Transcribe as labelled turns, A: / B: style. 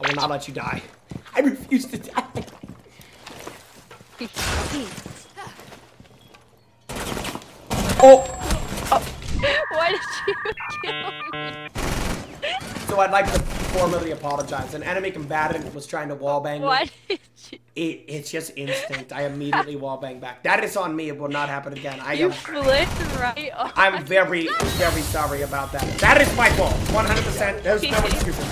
A: I will not let you die. I refuse to die. Oh!
B: Why did you kill me?
A: So I'd like to formally apologize. An enemy combatant was trying to wallbang me.
B: Why did you?
A: It's just instinct. I immediately wallbang back. That is on me. It will not happen again.
B: You flipped right on.
A: I'm very, very sorry about that. That is my fault. 100%. There's no excuses.